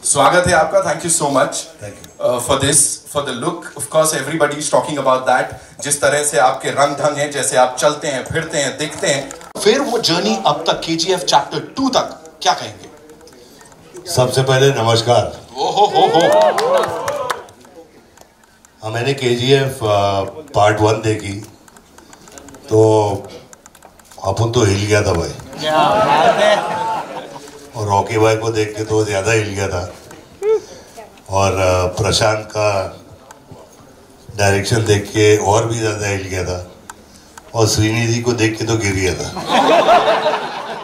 स्वागत है आपका. Thank you so much Thank you. For the look. Of course everybody is talking about that. जिस तरह से आपके रंग ढंग हैं, जैसे आप चलते हैं, फिरते हैं, दिखते हैं. फिर वो जर्नी अब तक KGF चैप्टर 2 तक क्या कहेंगे? सबसे पहले नमस्कार. मैंने KGF पार्ट 1 देखी तो अपन तो हिल गया था भाई. क्या बात है. और रॉकी भाई को देख के तो ज्यादा हिल गया था. और प्रशांत का डायरेक्शन देख के और भी ज्यादा हिल गया था. और श्रीनिधि को देख के तो गिर गया था.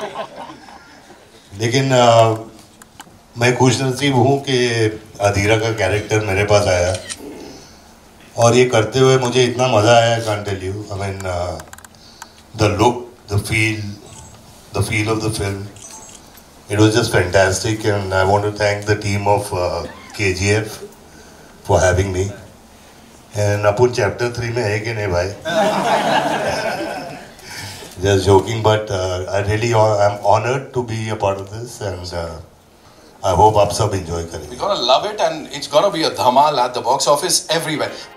लेकिन मैं खुशनसीब हूँ कि अधीरा का कैरेक्टर मेरे पास आया और ये करते हुए मुझे इतना मज़ा आया. Can't tell you. I mean the look, the feel of the film, it was just fantastic, and I want to thank the team of KGF for having me. And अपन chapter 3 में है कि नहीं भाई? Just joking, but I'm honored to be a part of this, and I hope आप सब enjoy करेंगे. We're gonna love it, and it's gonna be a dhamal at the box office everywhere.